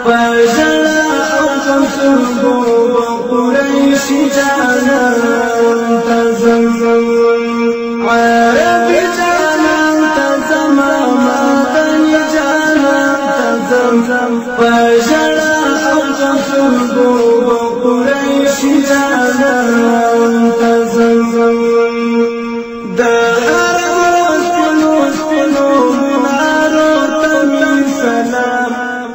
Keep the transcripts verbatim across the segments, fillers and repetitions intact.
فژړا او په سترګو به قریشي جانان ته ځم عربي جانان ته ځم مدني جانان ته ځم فژړا او په سترګو به قریشي جانان ته ځم د هر سپینو سپینو منارو ته مې سلام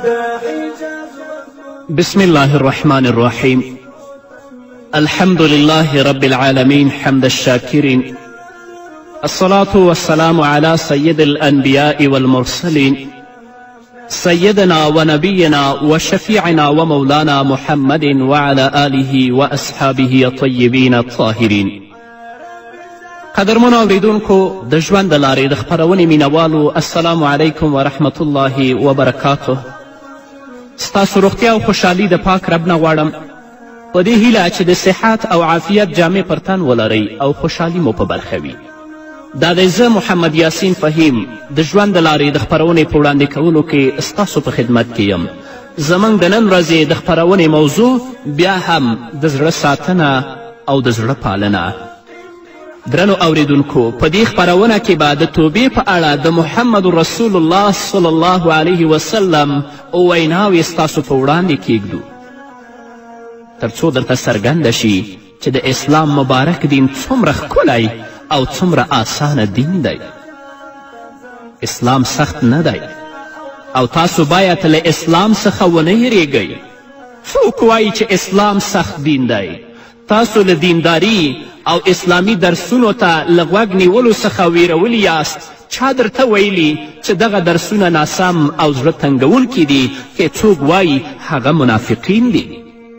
بسم الله الرحمن الرحيم الحمد لله رب العالمين حمد الشاكرين الصلاة والسلام على سيد الأنبياء والمرسلين سيدنا ونبينا وشفيعنا ومولانا محمد وعلى آله وأصحابه الطيبين الطاهرين. قدرمنو اوریدونکو د ژوند د لارې د خپرونې مینوالو السلام علیکم ورحمة الله وبرکاته. ستاسو روغتیا او خوشحالي د پاک رب نه غواړم په دې هیله چې د صحت او عافیت جامې پر تن ولرئ او خوشحالي مو په برخه وي. دا دی زه محمد یاسین فهیم د ژوند د لارې د خپرونې په وړاندې کولو کې ستاسو په خدمت کې یم. زموږ د نن ورځې د خپرونې موضوع بیا هم د زړه ساتنه او د زړه پالنه. درنو اوریدونکو په دې خپرونه کې به د توبې په اړه د محمد رسول الله صلی الله علیه وسلم ویناوې ستاسو په وړاندې کیږدو تر څو درته څرګنده شي چې د اسلام مبارک دین څومره ښکلی او څومره آسانه دین دی. اسلام سخت نه دی او تاسو باید له اسلام څخه ونه یریږئ. څوک وایي چې اسلام سخت دین دی؟ تاسو له دینداری او اسلامی درسونو ته له غوږ نیولو څخه ویرولی یاست. چا درته ویلي چې دغه درسونه ناسم او زړه تنګونکي دي که څوک وایي هغه منافقین دي؟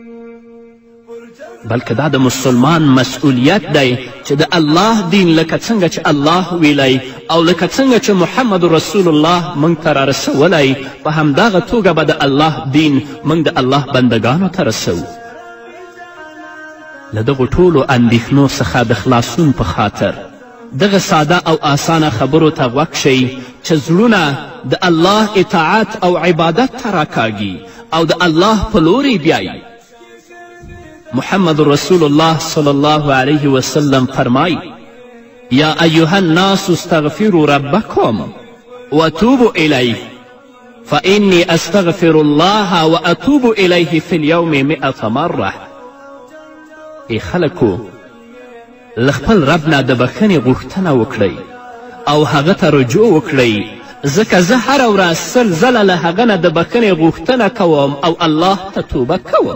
بلکې دا د مسلمان مسئولیت دی چې د الله دین لکه څنګه چې الله ویلی او لکه څنګه چې محمد رسول الله موږ ته رارسولی په همدغه توګه به د الله دین موږ د الله بندگانو ته رسوو. له دغو ټولو اندېښنو څخه د خلاصون په خاطر دغه ساده او آسانه خبرو ته غوږ شئ چې زړونه د الله اطاعت او عبادت ته راکاږي او د الله په لورې بیایي. محمد رسول الله صلی الله علیه وسلم فرمای یا ایها الناس استغفروا ربکم وتوبوا الیه فانی استغفر الله واتوب الیه فی اليوم مئة مره. ای خلکو له خپل رب نه د بښنې غوښتنه وکړئ او هغه ته رجوع وکړئ ځکه زه هره ورځ سل ځله له هغه نه د بښنې غوښتنه کوم او الله ته توبه کوم.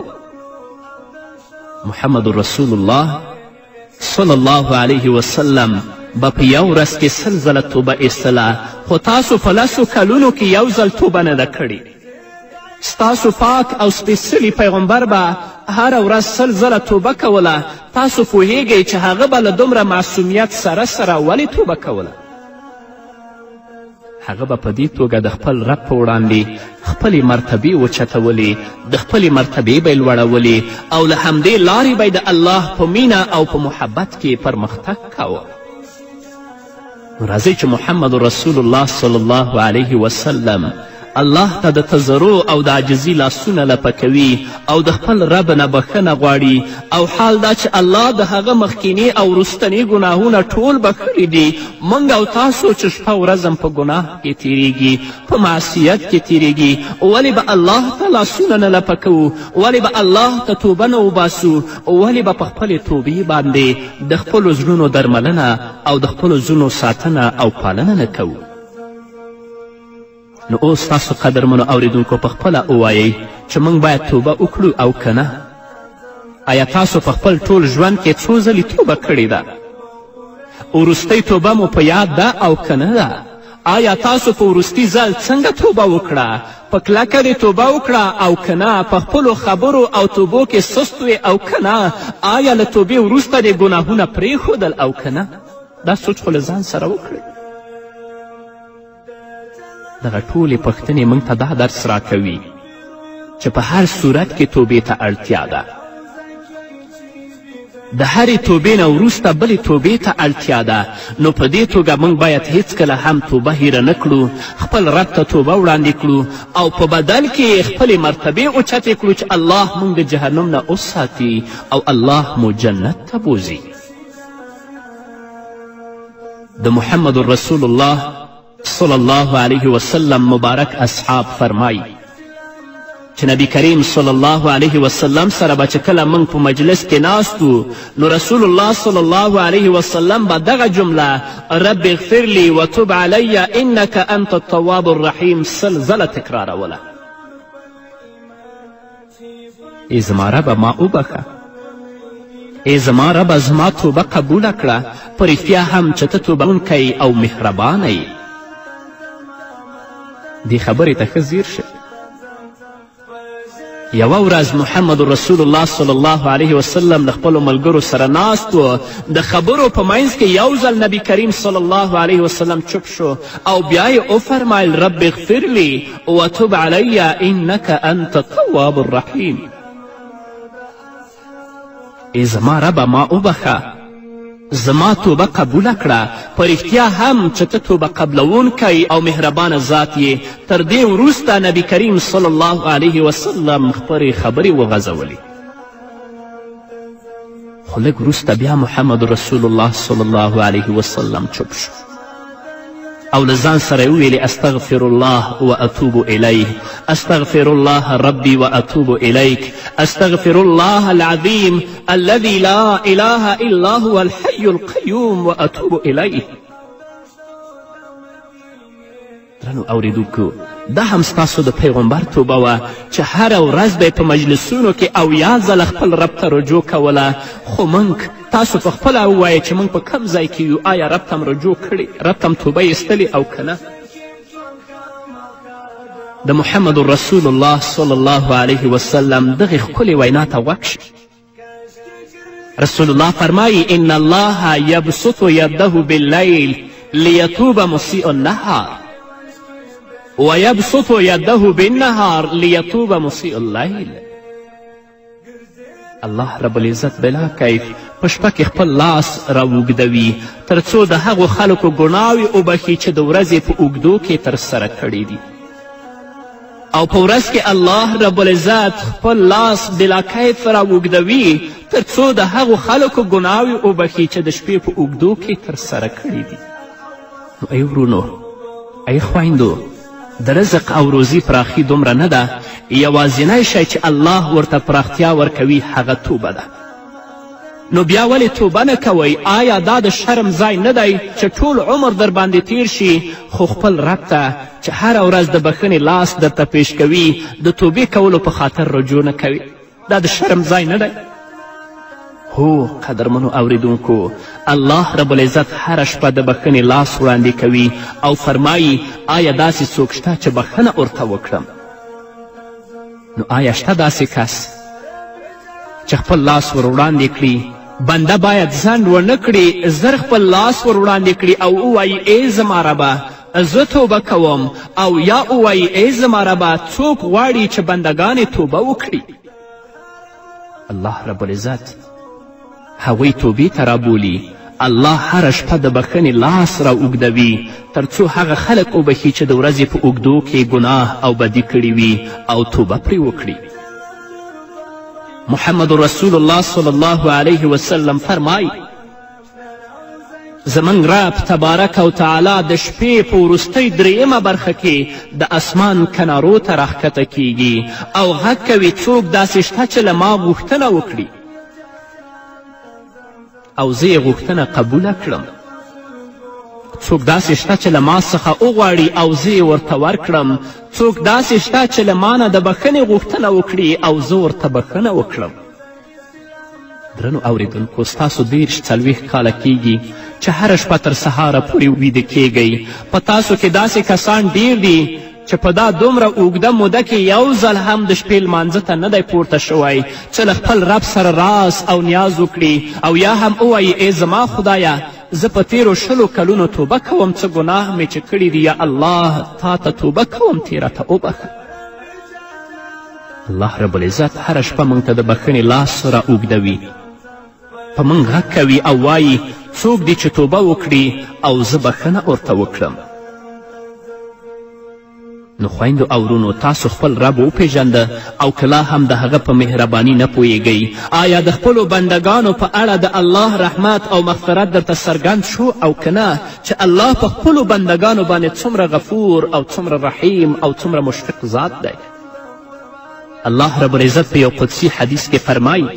محمد رسول الله صلی الله علیه وسلم به په یو ورځ کې سل ځله توبه ایستله خو تاسو په لسو کلونو کې یو ځل توبه نه ده کړې. ستاسو پاک او سپیڅلي پیغمبر به هره ورځ سل ځله توبه کوله. تاسو پوهیږئ چې هغه به له دومره معصومیت سره سره ولې توبه کوله؟ هغه به په دې توګه د خپل رب په وړاندې خپلې مرتبې وچتولې، د خپلې مرتبې به یې لوړولې او له همدې لارې به د الله په مینه او په محبت کې پرمختګ کاوه. راځئ چې محمد رسول الله صلی الله علیه وسلم الله ته د تضرع او د عاجزي لاسونه لپه کوي او د خپل رب نه بښنه غواړي او حال دا چې الله د هغه مخکیني او وروستني ګناهونه ټول بخښلي دي. موږ او تاسو چې شپه ورځم په ګناه کې تیریږي، په معصیت کې تیریږي، ولې به الله ته لاسونه نه لپه کوو؟ ولې به الله ته توبه نه وباسو؟ ولې به په خپلې توبې باندې د خپلو زړونو درملنه او د خپلو زړونو ساتنه او پالنه نه کوو؟ نو اوس تاسو قدرمنو اوریدونکو په خپله ووایئ چې موږ باید توبه وکړو او که نه؟ آیا تاسو په خپل ټول ژوند کې څو ځلې توبه کړې ده؟ وروستۍ توبه مو په یاد ده او که نه ده؟ آیا تاسو په وروستي ځل څنګه توبه وکړه؟ په کلکه دې توبه وکړه او که نه؟ په خپلو خبرو او توبو کې سست وې او که نه؟ آیا له توبې وروسته دې ګناهونه پرېښودل او که نه؟ دا سوچ خو له ځان سره وکړئ. دغه ټولې پوښتنې موږ ته دا درس راکوي چې په هر صورت کې توبې ته اړتیا ده. د هرې توبې نه وروسته بلې توبې ته اړتیا ده. نو په دې توګه موږ باید هیڅکله هم توبه هیره نه کړو، خپل رب ته توبه وړاندې کړو او په بدل کې خپلې مرتبې اوچتې کړو چې الله موږ د جهنم نه وساتي او الله مو جنت ته بوځي. د محمد رسول الله صلی الله علیه وسلم مبارک اصحاب فرمایي چې نبی کریم صلی الله علیه وسلم سره به چې کله موږ په مجلس کې ناست وو نو رسول الله صلی الله علیه وسلم به دغه جمله رب اغفر لی وتب علی انک انت التواب الرحیم سل ځله تکراروله. ای زما ربه ما وبخه، ای زما ربه زما توبه قبوله کړه، په رښتیا هم چې ته توبهونکی او مهربانه یې. دې خبرې ته ښه ځیر شه. یوه ورځ محمد رسول الله صلی الله علیه وسلم د خپلو ملګرو سره ناست و. د خبرو په منځ کې یو ځل نبی کریم صلی الله علیه وسلم چپ شو او بیا یې وفرمیل رب اغفر لی وتب علی انک انت التواب الرحیم. ای زما ربه ما وبخه، زما توبه قبوله کړه، په رښتیا هم چې ته توبه قبلونکی او مهربانه ذات یې. تر دې وروسته نبی کریم صلی الله علیه وسلم خپلې خبرې وغځولې. خو لږ وروسته بیا محمد رسول الله صلی الله علیه وسلم چپ شو او له ځان سره یې وویلې استغفر الله و اتوب الیه، استغفر الله ربی و اتوب الیک، استغفر الله العظیم الذي لا اله الا هو الحی القیوم و اتوب الیه. درنو اوریدونکو، دا هم ستاسو د پیغمبر توبه وه چې هره ورځ به یې په مجلسونو کې اویا ځله خپل رب ته رجوع کوله. خو موږ تاسو په خپله ووایئ چې موږ په کم ځای کې یو، آیا رب ته م رجوع کړې، رب ته م توبه ایستلې او که نه؟ د محمد رسول الله صلی الله علیه وسلم دغې ښکلې وینا ته غوږ شي. رسول الله فرمایي ان الله یبسط یده باللیل لیتوب مسیء النهار ویبسط یده بالنهار لیتوب مسیء اللیل. الله رب العزت بلا کیف په شپه کې خپل لاس راوږدوي تر څو د هغو خلکو ګناوې وبخي چې د ورځې په اوږدو کې ترسره کړي دي. او په ورځ کې الله رب العزت خپل لاس بلا کیف راوږدوي تر څو د هغو خلکو ګناوې وبخي چې د شپې په اوږدو کې ترسره کړي دي. نو ای ورونو، ای خویندو، د رزق او روزي پراخي دومره نه ده. یوازینی شی چې الله ورته پراختیا ورکوي هغه توبه ده. نو بیا ولې توبه نه کوئ؟ آیا دا د شرم ځای نه دی چې ټول عمر در باندې تیر شي خو خپل رب ته چې هره ورځ د بښنې لاس درته پیش کوي د توبې کولو په خاطر رجوع نه کوي؟ دا د شرم ځای نه دی؟ هو قدرمنو اوریدونکو، الله رب العزت هره شپه د بښنې لاس وړاندې کوي او فرمایي آیا داسې څوک شته چې بښنه ورته وکړم؟ نو آیا شته داسې کس چې خپل لاس ور وړاندې کړي؟ بنده باید ځنډ ونه کړي، زر خپل لاس ور وړاندې کړي او ووایي ای زما ربه زه توبه کوم، او یا ووایي ای زما ربه څوک غواړي چې بندګانې توبه وکړي؟ الله رب العزت هغوی توبې ته رابولي. الله هره شپه د بښنې لاس را اوږدوي تر څو هغه خلک وبخي چې د ورځې په اوږدو کې ګناه او بدي کړي وي او توبه پرې وکړي. محمد رسول الله صلی الله علیه وسلم فرمایي زموږ رب تبارک او تعالی د شپې په وروستۍ درېیمه برخه کې د اسمان کنارو ته راښکته کیږي او غږ کوي څوک داسې شته چې له ما غوښتنه وکړي او زه یې غوښتنه قبوله کړم. څوک داسې شته چې له ما څخه وغواړي او زه یې ورته ورکړم. څوک داسې شته چې له ما نه د بښنې غوښتنه وکړي او زه ورته بښنه وکړم. درنو اوریدونکو، ستاسو دېرش څلوېښت کاله کیږي چې هره شپه تر سهاره پورې ویده کیږئ. په تاسو کې داسې کسان ډیر دي چې په دا دومره اوږده موده کې یو ځل هم د شپې لمانځه ته نه دی پورته شوی چې له خپل رب سره راز او نیاز وکړي او یا هم ووایي ای زما خدایه زه په تیرو شلو کلونو توبه کوم، څه ګناه مې چې کړي دي، یا الله تا ته توبه کوم، تې راته وبخه. الله رب العزت هره شپه موږ ته د بښنې لاس را اوږدوي په موږ غږ کوي او وایي څوک دی چې توبه وکړي او زه بښنه ورته وکړم. نو خویندو او ورونو، تاسو خپل رب وپیژنده او که لا هم د هغه په مهرباني نه پوهیږئ؟ آیا د خپلو بندګانو په اړه د الله رحمت او مغفرت درته څرګند شو او که نه، چې الله په خپلو بندګانو باندې څومره غفور او څومره رحیم او څومره مشفق ذات دی؟ الله رب العزت په یو قدسي حدیث کې فرمایي: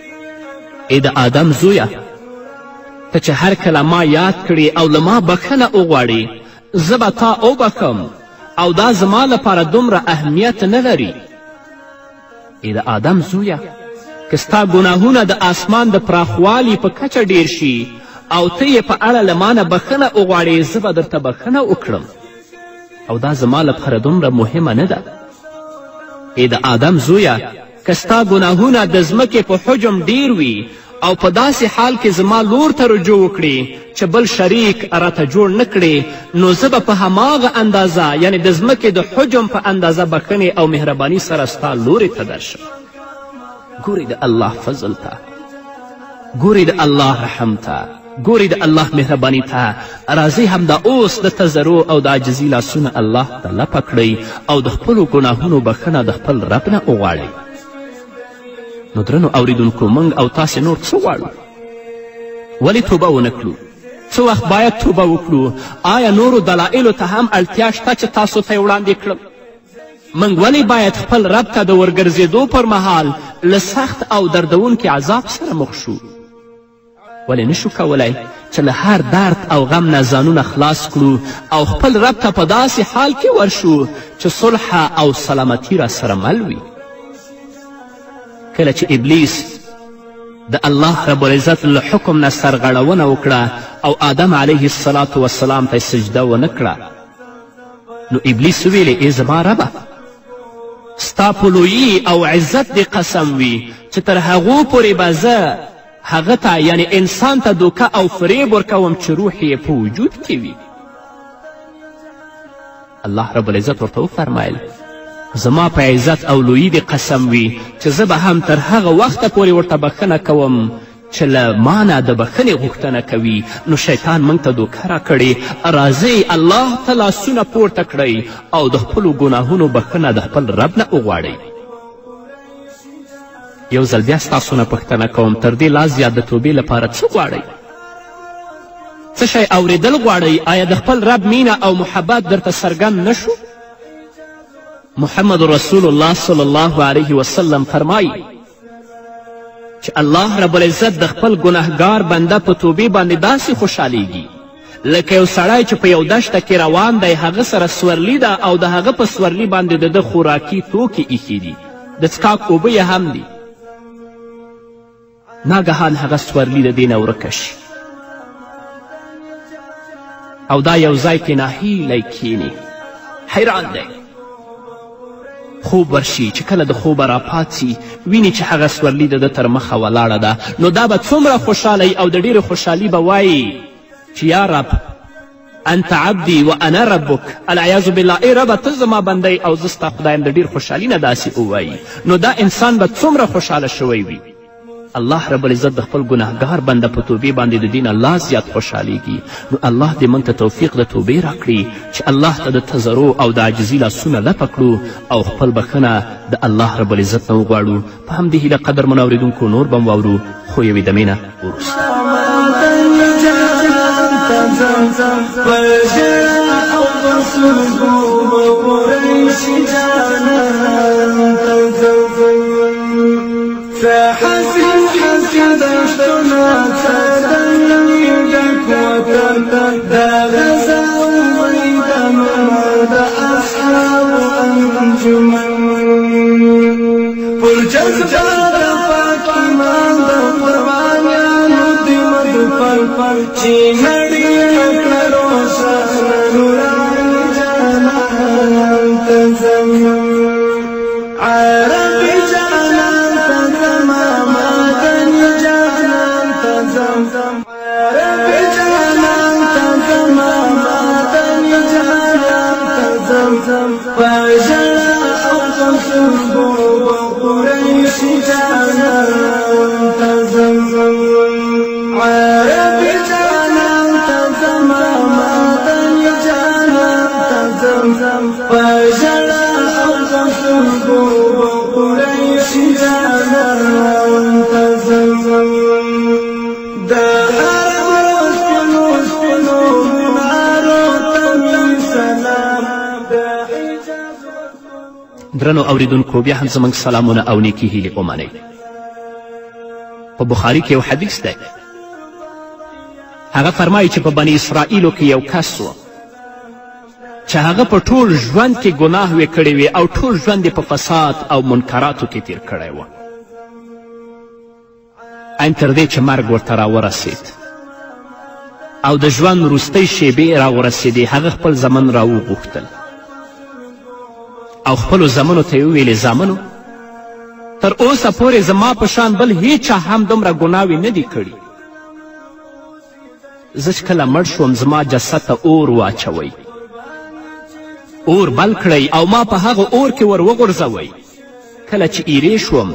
ای د آدم زویه، ته چې هر کله ما یاد کړي او له ما بخښنه وغواړې، زه به تا وبخم او دا زما لپاره دومره اهمیت نه لري. ای د آدم زویه، که ستا ګناهونه د آسمان د پراخوالي په کچه ډیر شي او ته یې په اړه له ما نه بخښنه وغواړې، زه به درته بخښنه وکړم او دا زما لپاره دومره مهمه نه ده. ای د آدم زویه، که ستا ګناهونه د ځمکې په حجم ډیر وي او په داسې حال کې زما لور ته رجوع وکړي چې بل شریک راته جوړ نه کړي، نو زه به په هماغه اندازه، یعنی د ځمکې د حجم په اندازه بخښنې او مهرباني سره ستا لورې ته درشم. ګورئ د الله فضل ته، ګورئ د الله رحم ته، ګورئ د الله مهرباني ته. راځئ همدا اوس د تضرع او د عاجزي لاسونه الله ته لپه کړئ او د خپلو ګناهونو بخښنه د خپل رب نه وغواړئ. نو درنو اوریدونکو، موږ او تاسې نور څه غواړو؟ ولې توبه ونه کړو؟ څه وخت باید توبه وکړو؟ آیا نورو دلایلو ته هم اړتیا شته چې تاسو ته یې وړاندې کړم؟ موږ ولې باید خپل رب ته د ورګرځېدو پر مهال له سخت او دردونکي عذاب سره مخ شو؟ ولې نشو کولی چې له هر درد او غم نه ځانونه خلاص کړو او خپل رب ته په داسې حال کې ورشو چې صلح او سلامتي را سره مل وي؟ کله چې ابلیس د الله رب العزت له حکم نه سرغړونه وکړه او آدم علیه الصلاة والسلام ته سجده ونه کړه، نو ابلیس وویلې: ای زما ربه، ستا په لویي او عزت دې قسم وي چې تر هغو پورې به زه هغه ته، یعنی انسان ته دوکه او فریب ورکوم چې روح یې په وجود کې وي. الله رب العزت ورته وفرمیل: زما په عزت او لویي دې قسم وي چې زه به هم تر هغه وخته پورې ورته بخښنه کوم چې له ما نه د بخښنې غوښتنه کوي. نو شیطان موږ ته دوکه راکړې. راځئ الله ته لاسونه پورته کړئ او د خپلو ګناهونو بخښنه د خپل رب نه وغواړئ. یو ځل بیا ستاسو نه پوښتنه کوم، تر دې لا زیات د توبې لپاره څه غواړئ؟ څه شی اورېدل غواړئ؟ آیا د خپل رب مینه او محبت درته څرګند نه شو؟ محمد رسول الله صلی الله علیه وسلم فرمایي چې الله رب العزت د خپل ګنهګار بنده په توبې باندې داسې خوشحالیږي لکه یو سړی چې په یو دشته کې روان دی، هغه سره سورلي ده او د هغه په سورلي باندې د ده خوراکي توکي ایښي دي، د څښاک اوبه یې هم دي. ناګهان هغه سورلي د دې نه ورکه شي او دا یو ځای کې ناهیلی کښیني، حیران دی. خوب ورشي، چې کله د خوبه راپاڅي ویني چې هغه سورلي د ده تر مخه ولاړه ده، نو دا به څومره خوشحالی او د ډېرې خوشحالي به وایي چې یا رب انت عبدي و انا ربک، العیاذ بالله، ای ربه ته زما بندی او زه ستا خدایم. د ډېر خوشحالي نه داسې ووایي، نو دا انسان به څومره خوشحاله شوی وي. الله رب العزت د خپل ګناهګار بنده په توبې باندې د دې نه لا زیات خوشحالیږي. نو الله دې موږ ته توفیق د توبې راکړي چې الله ته د تضرع او د عاجزي لاسونه لپه کړو او خپل بخښنه د الله رب العزت نه وغواړو. په همدې هیله قدرمنو اورېدونکو نور به م واورو، خو یوې دمې نه وروسته. فحسن حسن دشتنا تدليدك وتردد دا غزا وميدنا دا أصحاب أنجمن بالجذبة دا فاكمان دا قربانيانو دي مدفل فلچي نڑي اکلروشا نوران جانان تزمن عربي جانان تزمن مادن جانان تزمن عربي جانان تزمن مادن جانان تزمن فجلا أخصر قريش جانان تزمن زمزم فجلا أغسلكو قريشيانا زمزم دا حرم سپنو سپنو منارو تمی سلام دا حجاز. درنو اوریدونکو بیا هم زموږ سلامونه او نیکې هیلې ومنئ. په بخاري کې یو حدیث دی، هغه فرمایي چې په بني اسرائیلو کې یو کس و چې هغه په ټول ژوند کې ګناه وې کړې وې او ټول ژوند یې په فساد او منکراتو کې تیر کړی و، ان تر دې چې مرګ ورته راورسېد او د ژوند وروستۍ شیبې راورسېدې. هغه خپل زمن راوغوښتل او خپلو زمنو ته یې وویلې زامنو تر اوسه پورې زما په شان بل هیچا هم دومره ګناوې نه دي کړي. زه چې کله مړ شوم زما جسد ته اور واچوئ، اور بل کړئ او ما په هغه اور کې ور وغورځوئ. کله چې ایرې شوم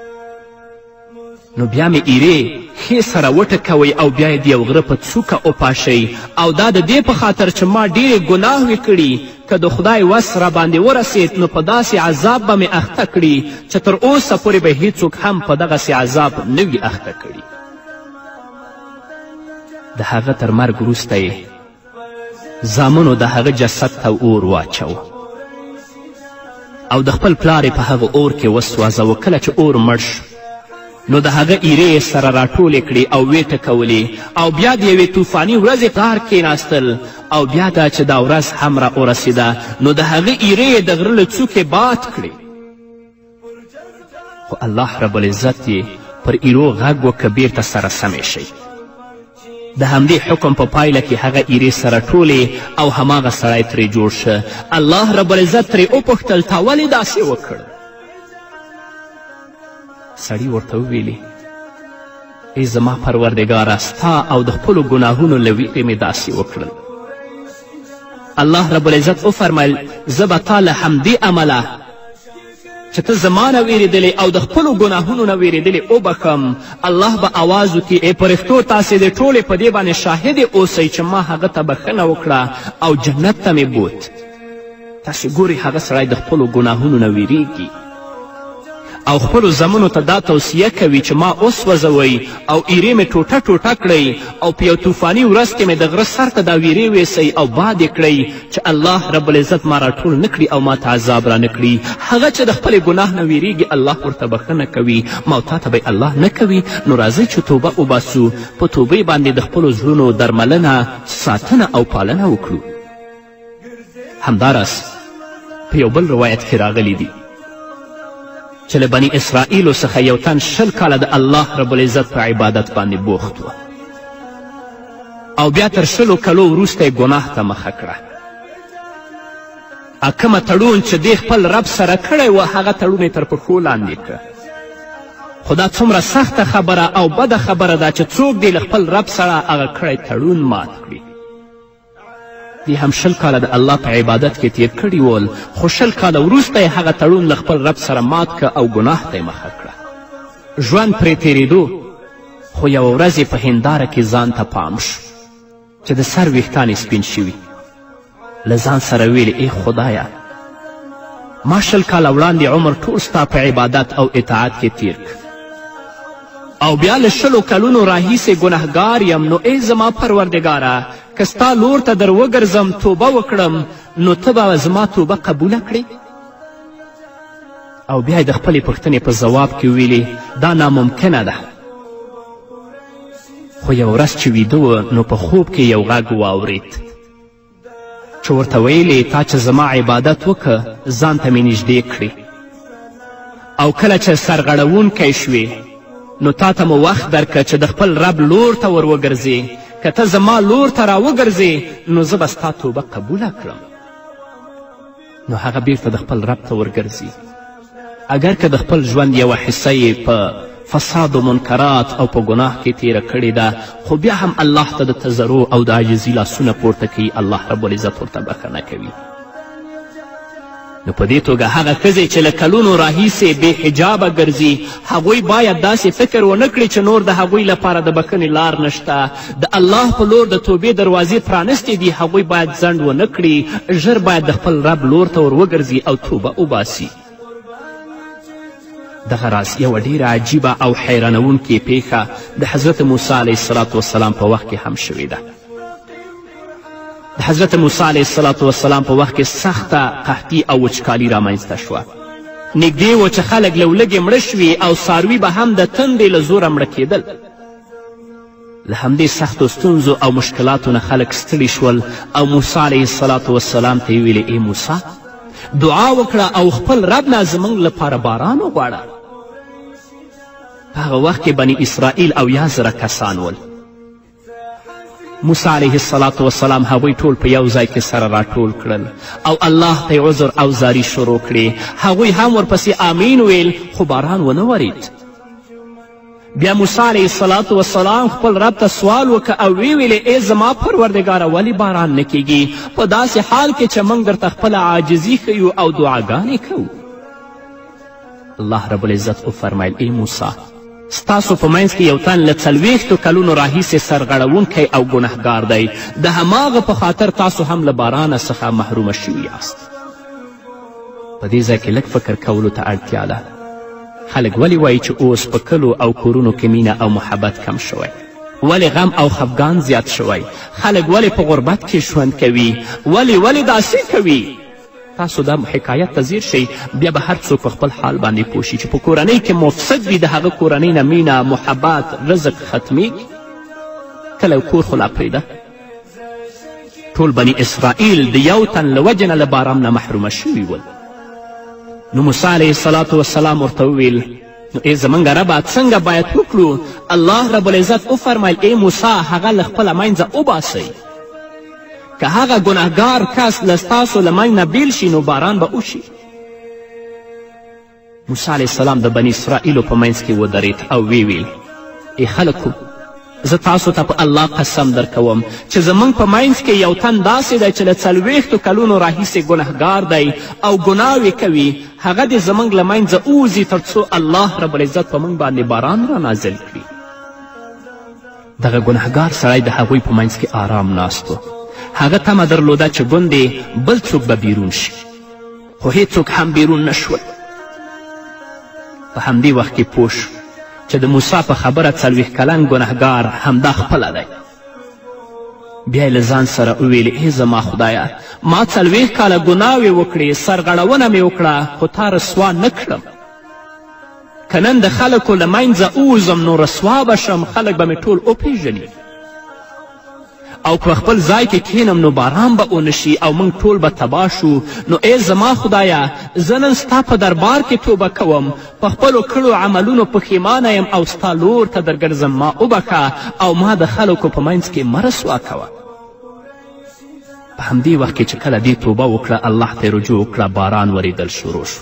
نو بیا مې ایرې ښې سره وټکوئ او بیا یې د یو غره په څوکه وپاشئ، او دا د دې په خاطر چې ما ډېرې ګناهوې کړي، که د خدای وس را باندې ورسید نو په داسې عذاب به مې اخته کړي چې تر اوسه پورې به هیڅوک هم په دغسې عذاب نه وي اخته کړي. د هغه تر مرګ وروسته یې زامنو د هغه جسد ته اور واچوه او د خپل پلار یې په هغه اور کې وسوځوه. کله چې اور مړ شو نو د هغه ایرې یې سره راټولې کړې او ویې ټکولې او بیا د یوې طوفاني ورځې په غار کښېناستل او بیا دا چې دا ورځ هم را ورسېده نو د هغه ایرې یې د غره له څوکې باد کړې، خو الله رب العزت یې پر ایرو غږ وکړه بیرته سره سمې شئ. د همدې حکم په پایله کې هغه ایرې سره ټولې او هماغه سړی ترې جوړ شه. الله رب العزت ترې وپوښتل تا ولې داسې وکړ؟ سړي ورته وویلې ای زما پروردګاره ستا او د خپلو ګناهونو له ویرې مې داسې وکړل. الله رب العزت وفرمیل زه به تا له همدې عمله چې ته زما نه ویرېدلې او د خپلو ګناهونو نه ویرېدلې وبخم. الله به آواز وکړي ای پرښتو تاسې د ټولې په دې باندې شاهدې اوسئ چې ما هغه ته بخښنه وکړه او جنت ته مې بوت. تاسې ګورئ هغه سړی د خپلو ګناهونو نه ویریږي او خپلو زمنو ته دا توصیه کوي چې ما وسوځوئ او ایرې مې ټوټه ټوټه کړئ او په یو طوفاني ورځ کې مې د غره سر ته دا ویرې ویسئ او باد یې کړئ چې الله رب العزت ما راټول نه کړي او ما ته عذاب را نه کړي. هغه چې د خپلې ګناه نه ویریږي الله ورته بخښنه کوي، ما او تا ته به الله نه کوي. نو راځئ چې توبه وباسو، په توبې باندې د خپلو زړونو درملنه، ساتنه او پالنه وکړو. همداراز په یو بل روایت کې راغلی دی چې له بني اسرائیلو څخه یو تن شل کاله د الله رب العزت په عبادت باندې بوخت و او بیا تر شلو کلو وروسته یې ګناه ته مخه کړه. کومه تړون چې دې خپل رب سره کړی و هغه تړون یې تر پښو لاندې کړه. خو دا څومره سخته خبره او بده خبره ده چې څوک دې له خپل رب سره هغه کړی تړون مات کړي. دی هم شل کاله د الله په عبادت کې تیر کړي ول، خو شل کاله وروسته یې هغه تړون له خپل رب سره مات که او ګناه ته یې مخه کړه. ژوند پرې تېرېدو خو یوه ورځ یې په هنداره کې ځان ته پام شو چې د سر ویښتان یې سپین شوي. له ځان سره ویلې ای خدایه ما شل کاله وړاندې عمر ټول ستا په عبادت او اطاعت کې تیر کړ او بیا له شلو کلونو راهیسې ګنهګار یم. نو ای زما پروردګاره که ستا لور ته در وګرځم توبه وکړم نو ته به زما توبه قبوله کړې؟ او بیا د خپلې پوښتنې په ځواب کې ویلې دا ناممکنه ده. خو یو ورځ چې ویده و نو په خوب کې یو غږ واورید چې ورته ویلې تا چې زما عبادت وکړه ځان ته مې نږدې کړې او کله چې سرغړونکی شوې نو تا ته مو وخت درکه چې د خپل رب لور ته ور وګرځې. که ته زما لور ته را وګرځې نو زه به ستا توبه قبوله کړم. نو هغه بیرته د خپل رب ته ورګرځي. اگر که د خپل ژوند یوه حصه یې په فساد و منکرات او په ګناه کې تیره کړې ده، خو بیا هم الله ته د تضرع او د عاجزي لاسونه پورته کوي، الله رب العزت ورته بخښنه کوي. نو په دې توګه هغه ښځې چې له کلونو راهیسې بې حجابه ګرځي هغوی باید داسې فکر ونه کړي چې نور د هغوی لپاره د بښنې لار نشته. د الله په لور د توبې دروازې پرانستې دي، هغوی باید ځنډ ونه کړي، ژر باید د خپل رب لور ته ور وګرځي او توبه وباسي. دغه راز یوه ډیره عجیبه او حیرانوونکې پیښه د حضرت موسی علیه السلام وسلام په وخت کې هم شوې ده. د حضرت موسی علیه السلام په وخت کې سخته قحطي او وچکالي رامنځته شوه. نږدې و چې خلک لولږې مړه شوي او څاروي به هم د تندې له زوره مړه کېدل. له همدې سختو ستونزو او مشکلاتو نه خلک ستړي شول او موسی علیه السلام ته یې ویلې ای موسی دعا وکړه او خپل رب نه زموږ لپاره باران وغواړه. په هغه وخت کې بني اسرائیل او یا زره کسان ول. موسی علیه السلام هغوی ټول په یو ځای کې سره راټول کړل او الله ته یې عذر او زاری شروع کړې. هغوی هم ورپسې آمین ویل خو باران ونه ورید. بیا موسی علیه السلام خپل رب ته سوال وکړه او وی ویلې ای زما پروردګاره ولې باران نه کیږي په داسې حال کې چې موږ درته خپله عاجزي ښیو او دعاګانې کوو. الله رب العزت وفرمیل ای موسی ستاسو په منځ کې یو تن له څلوېښتو کلونو راهیسې سرغړونکی او ګنهګار دی، د هماغه په خاطر تاسو هم له بارانه څخه محرومه شوي یاست. په دې ځای کې لږ فکر کولو ته اړتیا ده. خلک ولې وایي چې اوس په کلو او کورونو کې مینه او محبت کم شوی؟ ولې غم او خفګان زیات شوی؟ خلک ولې په غربت کې ژوند کوي؟ ولې ولې داسې کوي؟ تاسو دا حکایت ته ځیر شئ، بیا به هر څوک په خپل حال باندې پوه شي چې په کورنۍ کې مفسد وي د هغه کورنۍ نه مینه محبت رزق ختمیږي. کله کور خو لا پرېږده. ټول بني اسرائیل د یو تن له وجې نه له باران نه محرومه شوي ول. نو موسی علیه السلام ورته وویل نو ای زموږ ربه څنګه باید وکړو؟ الله رب العزت وفرمیل ای موسی هغه له خپله منځه وباسئ. که هغه ګناهګار کس له ستاسو له منځ نه بیل شي نو باران به وشي. موسی علیه السلام د بني اسرائیلو په منځ کې ودرېد او وی ویل ای خلکو زه تاسو ته په الله قسم در کوم چې زموږ په منځ کې یو تن داسې دی چې له څلوېښتو کلونو راهیسې ګنهګار دی او ګناوې کوي. هغه دې زموږ له منځه ووځي تر څو الله رب العزت په موږ باندې باران را نازل کړي. دغه ګنهګار سړی د هغوی په منځ کې آرام ناست و. هغه تمه درلوده چې ګوندې بل څوک به بیرون شي، خو هیڅوک هم بیرون نه شول. په همدې وخت کې پوه شو چې د موسی په خبره څلوېښت کلن ګنهګار همدا خپله دی. بیا یې له ځان سره وویلې ای زما خدایه ما څلوېښت کاله ګناوې وکړې، سرغړونه مې وکړه خو تا رسوا نه کړم. که نن د خلکو له منځه ووځم نو رسوا به شم، خلک به مې ټول وپېژني، او که خپل ځای کې کښېنم نو باران به ونه شي او موږ ټول به تباه شو. نو ای زما خدایه زه نن ستا په دربار کې توبه کوم، په خپلو کړو عملونو پښیمانه یم او ستا لور ته درګرځم، ما وبخه او ما د خلکو په منځ کې مه رسوا کوه. په همدې وخت کې چې کله دې توبه وکړه الله ته رجوع وکړه باران ورېدل شروع شو.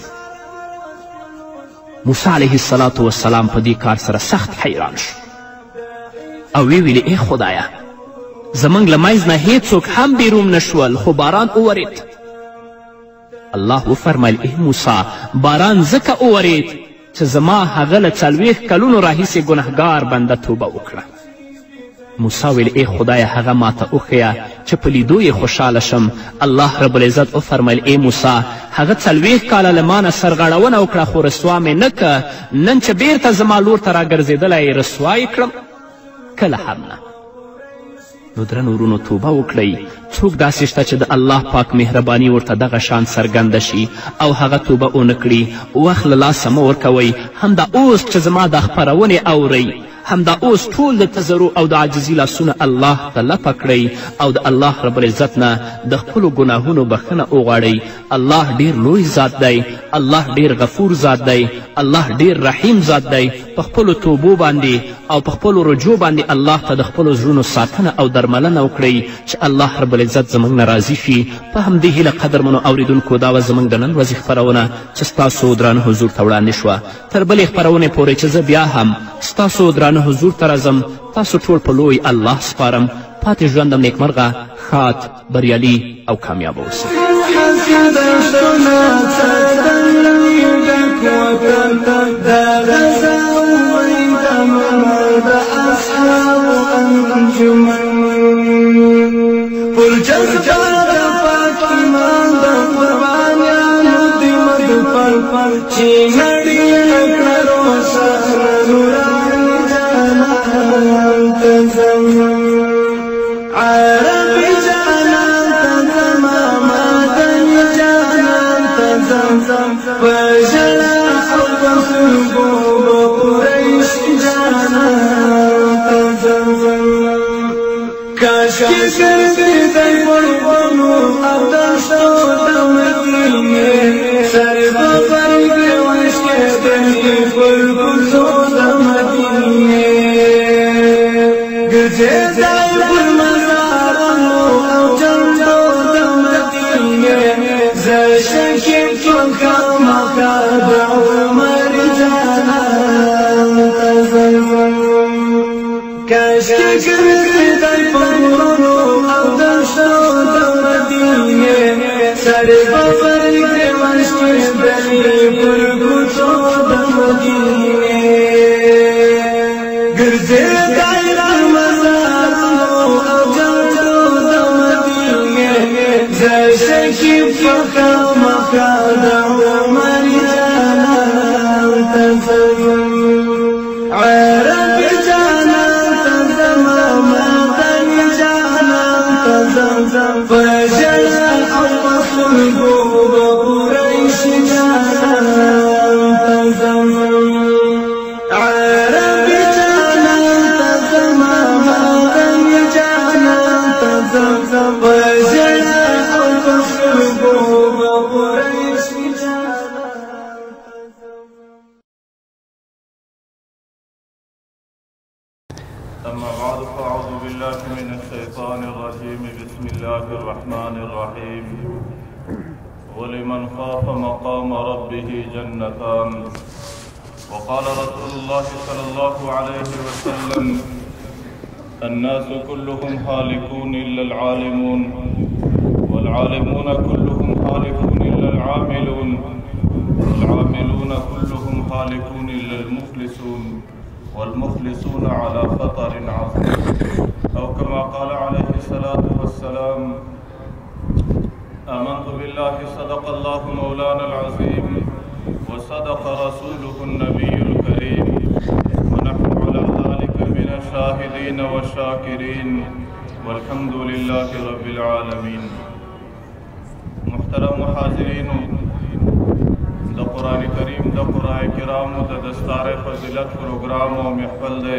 موسی علیه السلام په دې کار سره سخت حیران شو او وی ویلې ای خدایه زموږ له منځ نه هیڅوک هم بیرون نشول خو باران وورید. الله وفرمیل ای موسی باران ځکه وورید چې زما هغه له څلوېښت کلونو راهیسې ګنهګار بنده توبه وکړه. موسی ویل ای خدایه هغه ماته وښیه چې په لیدو یې خوشحاله شم. الله رب العزت وفرمیل ای موسی هغه څلوېښت کاله له ما نه سرغړونه وکړه خو رسوا مې نه که، نن چې بیرته زما لور ته راګرځېدلی رسوا یې کړم؟ کله هم نه. نو درنو ورونو توبه وکړئ. څوک داسې شته چې د الله پاک مهرباني ورته دغه شان څرګنده شي او هغه توبه ونه کړي؟ وخت له لاسه مه ورکوئ. همدا اوس چې زما دا خپرونې اورئ همدا اوس ټول د تضرع او د عاجزي لاسونه الله ته لپه کړئ او د الله رب العزت نه د خپلو ګناهونو بخښنه وغواړئ. الله ډیر لوی ذات دی، الله ډیر غفور ذات دی، الله ډیر رحیم ذات دی. په خپلو توبو باندې او په خپلو رجوع باندې الله ته د خپلو زړونو ساتنه او درملنه وکړئ چې الله رب العزت زموږ نه راضي شي. په همدې هیله قدرمنو اوریدونکو دا وه زموږ د نن ورځې خپرونه چې ستاسو درانه حضور ته وړاندې شوه. تر بلې خپرونې پورې چې زه بیا هم ستاسو درانه حضور ته راځم تاسو ټول په لوی الله سپارم. پاتې ژوندم نیکمرغه، ښاد، بریالي او کامیابه اوسئ. حسد شنا تدلي دك وتن دا غزا وميد مرد أصحاب أنجمن فرجل جاد فاطمان دا قربانيانو دي مد پل پل چی نڑی اکرو سر نوران جانان تزم عربی جانان تزم مادن جانان تزم فجلا او بسرگو بقریش جانان تزم کاش کی کردی دی قربانو او داشتو دمدیه سر بفرگی وشکی دنی فلگزو دمدیه گجه دای بالمزارانو او جلدو دمدیه زشکی فکا مکا دعو مرجانان تزم کاش کی کردی دی قربانو او داشتو دمدیه سر بفرگی وشکی دنی فلگزو دمدیه گرزه دای بالمزارانو او جلدو دمدیه زشکی فکا مکا دعو مرجانان تزم عربی جانان تزم مادن جانان تزم فجلا او بخلقو بقریش جانان تزم عربی جانان تزم مادن جانان تزم فجلا او بخلقو بقریش جانان أما بعد فأعوذ بالله من الشيطان الرجيم بسم الله الرحمن الرحيم ولمن خاف مقام ربه جنتان وقال رسول الله صلى الله عليه وسلم الناس كلهم هالكون إلا العالمون والعالمون كلهم هالكون إلا العاملون والعاملون كلهم هالكون إلا المخلصون والمخلصون على خطر عظيم أو كما قال عليه الصلاة والسلام آمنت بالله صدق الله مولانا العظيم وصدق رسوله النبي الكريم ونحن على ذلك من الشاهدين والشاكرين والحمد لله رب العالمين. محترم حاضرين، د قرآن کریم د قرآن کرامو د دستار فضیلت پروگرام و محفل دے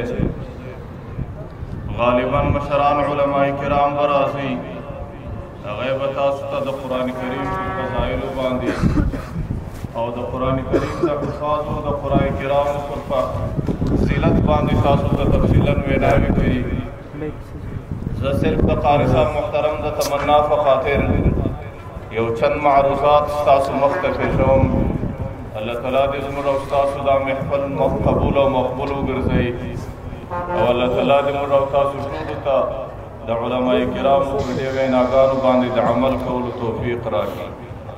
غالباً مشران علماء کرام برازی غیبت آستا د قرآن کریم کی فضائل باندی او د قرآن کریم د حفاظ و د قرآن کرام پر فضیلت باندی تاسو د تفصیلاً ویناوی کری. زه صرف د قاری صاحب محترم د تمنا فخاطر یو چند معروضات تاسو مختفی شوم. اللہ تعالیٰ دې زموږ او ستاسو دا محفل قبول او مقبول وګرځوي او الله تعالیٰ دې موږ او تاسو ټولو ته د علماء کرامو په دې ویناګانو باندې د عمل کولو توفیق راکړي.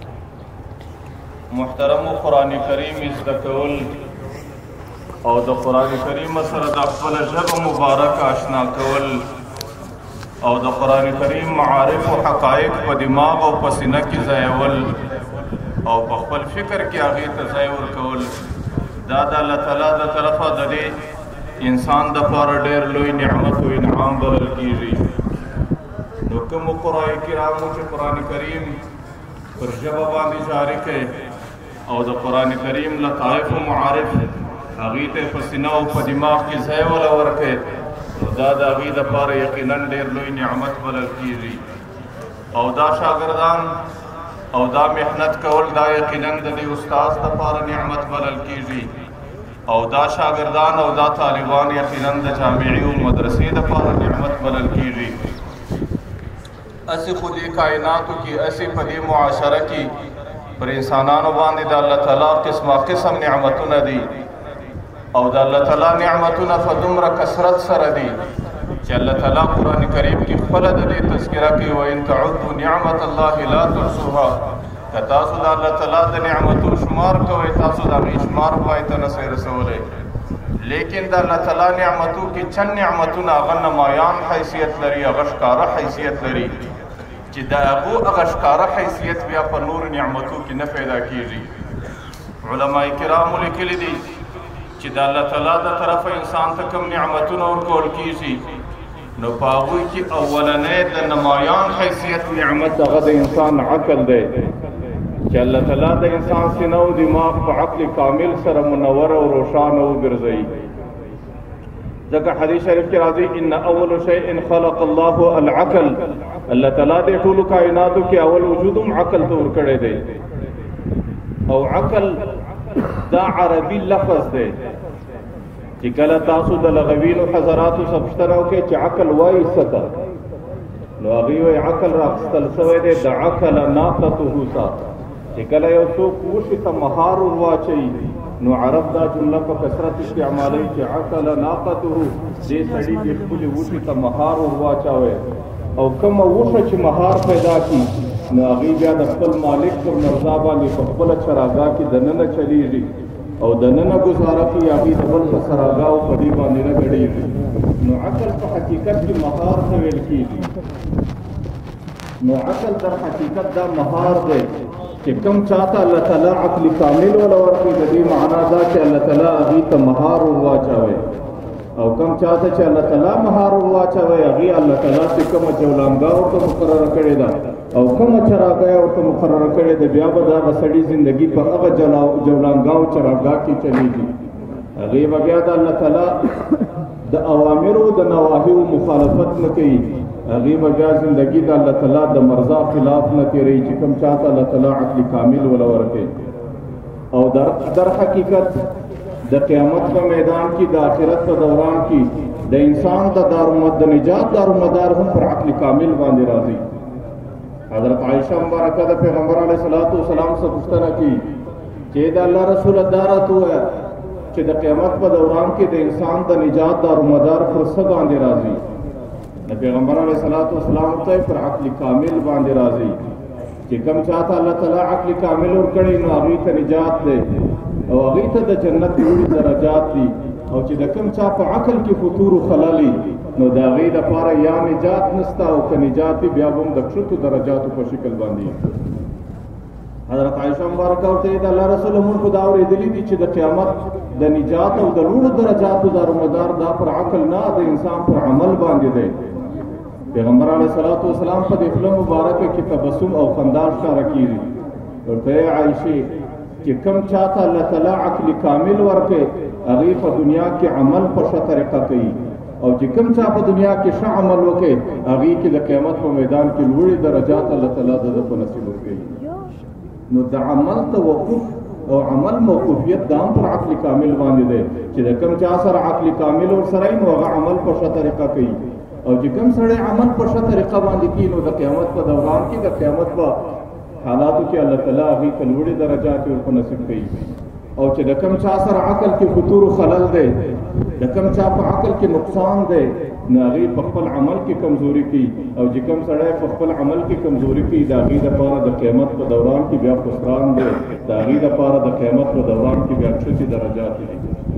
محترمو، قرآن کریم زده کول او د قرآن کریم سره د خپله ژبه مبارک آشنا کول او د قرآن کریم معارف او حقایق په دماغ او په سینه کې ځایول او په خپل فکر کې هغې ته ځای ورکول، دا د الله تعالی د طرفه د دې انسان دپاره ډېر لوی نعمت او انعام بلل کېږي. نو کومو قرآن کرامو چې قرآن کریم پر ژبه باندې جاري کوي او د قرآن کریم لطایف و معارف هغې ته په سینه او په دماغ کې ځای وله ورکوي، نو دا د هغې دپاره یقینا ډېر لوی نعمت بلل کېږي. او دا شاګردان او دا محنت کول دا یقینا د دې استاد دپاره نعمت بلل کېږي او دا شاګردان او دا طالبان یقینا د جامعې او مدرسې دپاره نعمت بلل کېږي. اسې خو دې کائناتو کې اسې په دې معاشره کې پر انسانانو باندې د الله تعالی قسمه قسم نعمتونه دي او د الله تعالی نعمتونه په دومره کثرت سره دي چې الله تعالی قرآن کریم کې خپل د دې تذکره کوي وان تعدوا نعمت الله لا تحصوها که تاسو د الله تعالی د نعمتو شمار کوئ تاسو د هغې شمار پای ته نسئ رسولی لیکن د الله تعالی نعمتو کې چند نعمتونه هغه نمایان حیثیت لري هغه ښکاره حیثیت لري چې د هغو هغه ښکاره حیثیت بیا په نورو نعمتو کې نه پیدا کېږي علما کرامو لیکلي دي چې د الله تعالی د طرفه انسان ته کوم نعمتونه ورکول کېږي نو په هغوی کې اولنی د نمایان حیثیت نعمت هغه د انسان عقل دی چې الله تعالی د انسان سینه او دماغ په عقل کامل سره منور او روښانه وګرځوي ځکه حدیث شریف کې راځي ان اول شیء خلق الله العقل الله تعالی د ټولو کائناتو کې اول وجود هم عقل ته ورکړی دی او عقل دا عربي لفظ دی چې کله تاسو د لغویینو حضراتو څخه پوښتنه وکړئ چې عقل وایي څه ته نو هغوی وایي عقل راخیستل شوی دی د عقل ناقته څخه چې کله یو څوک وشي ته مهار ور واچوي نو عرب دا جمله په کثرت استعمالوي چې عقل ناقته دې سړي دې خپلې وشي ته مهار ور واچوي او کومه وشه چې مهار پیدا کړي نو هغوی بیا د خپل مالک پر مرضا باندې په خپله چراګاه کې دننه چلیږي او دننه ګزاره کوي هغوی د بل په سراګاو په دې باندې نه ګډېږي نو عقل په حقیقت کې مهار ته ویل کېږي نو عقل در حقیقت دا مهار دی چې کوم چاته الله تعالی عقل کامل ولا ورکړي د دې معنا دا چې الله تعالی هغې ته مهار ور واچوي او کوم چاته چې الله تعالی مهار ور واچوي هغې الله تعالی چې کومه جولانګاه ورته مقرره کړې ده او کومه چراګاه ورته مقرره کړې ده بیا به د هغه سړي زندګي په هغه جولانګاه او چراګاه کې چلیږي هغې به بیا د الله تعالی د اوامرو د نواهیو مخالفت نه کوي هغې به بیا زندګي د الله تعالی د مرضا خلاف نه تېروي چې کوم چاته الله تعالی عقل کامل وله ورکوي او در, در حقیقت د قیامت په میدان کې د آخرت په دوران کې د انسان د دارمد د نجات دارومدار هم پر عقل کامل باندې راځي حضرت عائشہ مبارکه د پیغمبر علیه الصلاۃ والسلام څخه پوښتنه کوي چې د الله رسول دا راته ووایه چې د قیامت په دوران کې د انسان د نجات دارومدار پر څه باندې راځي د پیغمبر علیه الصلاۃ والسلام ته پر عقل کامل باندې راځي چې کوم چاته الله تعالی عقل کامل ورکړي نو هغوی ته نجات دی او هغوی ته د جنت لوړي درجات دي او چې د کوم چا په عقل کې فتور و خللي نو د هغې دپاره یا نجات نسته او که نجات وي بیا به هم د کښتو درجاتو په شکل باندې حضرت عائشہ مبارکه ورته د الله رسول مونږ خو دا اورېدلي دي چې د قیامت د نجات او د لوړو درجاتو دارومدار دا پر عقل نه د انسان پر عمل باندې دی پیغمبر علیه الصلاۃ والسلام په دې خوله مبارکه کې تبسم او خندا ښکاره کېږي ورته یې عایشې چې کوم چاته الله تعالی عقل کامل ورکړي هغې په دنیا کې عمل په ښه طریقه کوي او چې کوم چا په دنیا کې ښه عمل وکړي هغې کې د قیامت په میدان کې لوړې درجات الله تعالی د ده په نصیب ورکوي نو د عمل توقف او عمل موقوفیت دا هم پر عقل کامل باندې دی چې د کوم چا سره عقل کامل ورسره وي نو هغه عمل په ښه طریقه کوي او چې کوم سړی عمل په ښه طریقه باندې کوي نو د قیامت په دوران کې د قیامت په حالاتو کې الله تعالی هغې ته لوړې درجات ورپه نصیب کوي او چې د کوم چا سره عقل کې فتور و خلل دی د کوم چا په عقل کې نقصان دی نو هغې په خپل عمل کې کمزوري کوي او چې کوم سړی په خپل عمل کې کمزوري کوي د هغې دپاره د قیامت په دوران کې بیا خسران دی د هغې دپاره د قیامت په دوران کې بیا کښتې درجات دي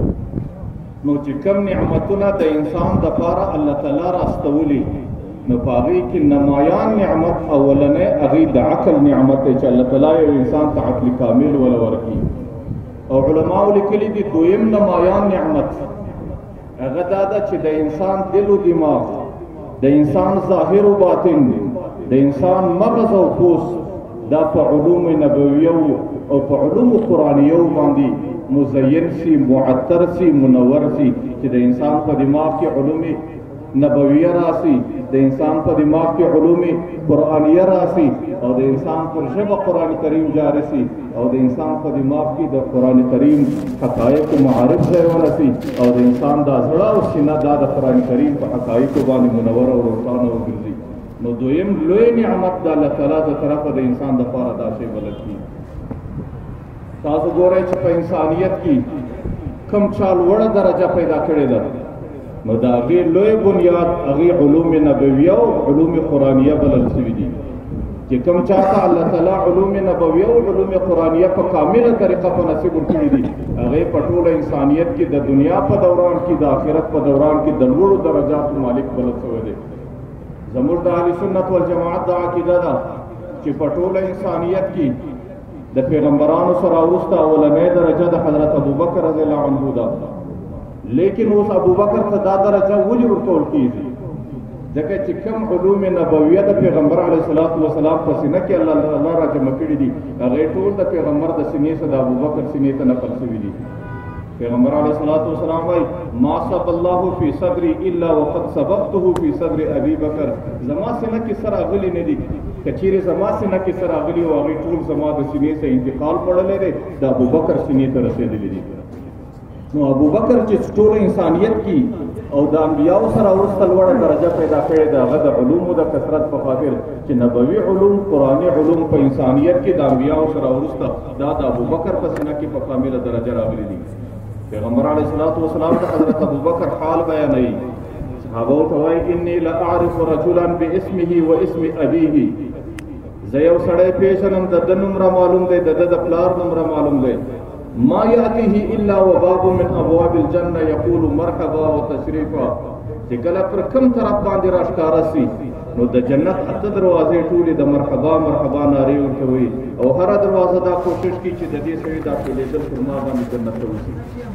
نو چې کوم نعمتونه د انسان دپاره الله تعالی راستولي نو په هغې کې نمایان نعمت اولنی هغې د عقل نعمت دی چې الله تعالی یو انسان ته عقل کامل وله ورکړي او علماو لیکلي دي دویم نمایان نعمت هغه دا ده چې د انسان دل و دماغ د انسان ظاهر و باطن د انسان مغز او پوست دا په علوم نبویو او په علوم قرآنیو باندې مزین سی معطر سی منور سی چې د انسان په دماغ کې علوم نبویه راسي د انسان په دماغ کې علوم قرآنیه راسي او د انسان پر ژبه قرآن کریم جاری سي او د انسان په دماغ کې د قرآن کریم حقایق معارف ځای ونسي او د انسان دا زړه او سینه دا د قرآن کریم په حقایقو باندې منوره او روښانه وګرځي نو دویم لوی نعمت د الله تعالی د طرفه د انسان دپاره دا شی بلل کېږي تاسو ګورئ چې په انسانیت کې کوم چا لوړه درجه پیدا کړې ده نو د هغې لوی بنیاد هغې علوم نبویه او علوم قرآنیه بلل شوي دي چې کوم چاته الله تعالی علوم نبویه او علوم قرآنیه په کامله طریقه په نصیب ورکړي دي هغې په ټوله انسانیت کې د دنیا په دوران کې د آخرت په دوران کې د لوړو درجاتو مالک بلل شوی دی زموږ د اهل سنت والجماعت دا عقیده ده چې په ټوله انسانیت کې د پیغمبرانو سره وروسته اولنۍ درجه د حضرت ابوبکر رضی الله عنه ده لیکن اوس ابوبکر ته دا درجه ولې ورکول کېږي ځکه چې کوم علوم نبویه د پیغمبر علیه الصلاة والسلام په سینه کې الله الله را جمع کړي دي هغې ټول د پیغمبر د سینې څخه د ابوبکر سینې ته نقل شوي دي پیغمبر علیه الصلاة والسلام وایي ما سب الله فی صدری الا وقد سبقته فی صدر ابي بکر زما سینه کې سره راغلي نه دي که چیرې زما سینه کې سره راغلي او هغې ټول زما د سینې څخه انتقال پړلی دی د ابوبکر سینې ته رسېدلی دي نو ابوبکر چې ټول انسانیت کې او د انبیاو سره وروسته لوړه درجه پیدا کړې ده هغه د علومو د کثرت په خاطر چې نبوي علوم قرآني علوم په انسانیت کې د انبیاو سره وروسته دا د ابوبکر په سینه کې په کامله درجه راغلي دي پیغمبر علیه الصلاة والسلام د حضرت ابوبکر حال بیانوي صحابه ورته وایي انی لاعرف رجلا باسمه و اسم ابیه زه یو سړی پیژنم د ده نوم را معلوم دی د ده د پلار نوم را معلوم دی ما یأتیه الا وباب من ابواب الجنه یقول مرحبا وتشریفا چې کله پر کوم طرف باندې راښکاره سي نو د جنت اته دروازې ټولې د مرحبا مرحبا نارې ورته وایي او هره دروازه دا کوشش کوي چې د دې سړي داخلېدل پر ما باندې جنت ته وشي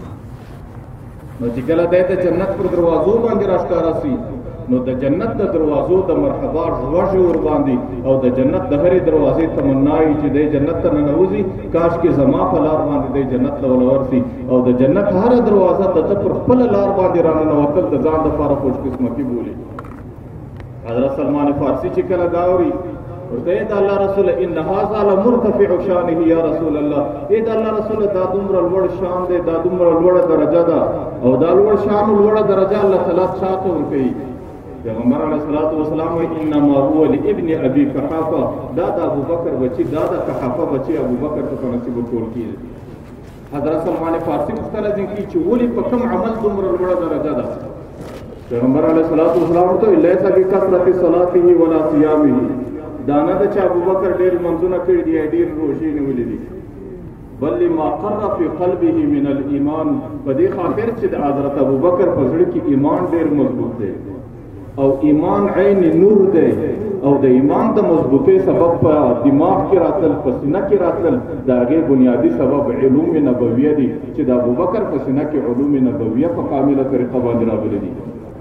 نو چې کله دی د جنت پر دروازو باندې راښکاره سي نو د جنت د دروازو د مرحبا غوږ ورباندې او د جنت د هرې دروازې تمنا وي چې دی جنت ته ننوځي کاشکې زما په لار باندې دی جنت ته ورسي او د جنت هره دروازه د ده پر خپله لار باندې راننوتل د ځان دپاره خوشقسمتي بولي حضرت سلمان فارسي چې کله دا اوري ورته ای د الله رسول ان هذا لمرتفع شانه یا رسول الله ای د الله رسول دا دومره لوړ شان دی دا دومره لوړه درجه ده او دا لوړ شان او لوړه درجه الله تعالی چاته ورکوي پیغمبر علیه الصلاة والسلام وایي انما هو لابن ابي قحافه دا د ابوبکر بچي دا د قحافه بچي ابوبکر ته په نصیب ورکول کېږي حضرت سلمان فارسي پوښتنه ځینې کوي چې ولې په کوم عمل دومره لوړه درجه ده پیغمبر علیه الصلاة والسلام ورته وایي لیس بکثرة صلاته ولا صیامه دا نه ده چې ابوبکر ډېر لمونځونه کړي دي یا ډېر روژې نیولې دي بل لما قر فی قلبه من الایمان په دې خاطر چې د حضرت ابوبکر په زړه کې ایمان ډېر مضبوط دی او ایمان عین نور دی او د ایمان د مضبوطۍ سبب په دماغ کې راتل په سینه کې راتل د هغې بنیادي سبب علوم نبویه دي چې د ابوبکر په سینه کې علوم نبویه په کامله طریقه باندې راغلي دي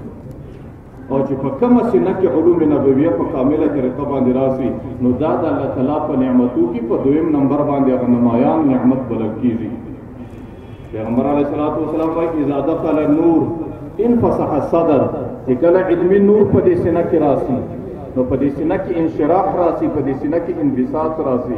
او چې په کومه سینه کې علوم نبویه په کامله طریقه باندې راسي نو دا د الله تعالی په نعمتو کې په دویم نمبر باندې هغه نمایان نعمت بلل کېږي پیغمبر علیه الصلاة والسلام وایي اذا دخل النور انفسح الصدر چې کله علمي نور په دې سینه کې راسي نو په دې سینه کې انشراح راسي په دې سینه کې انبساط راسي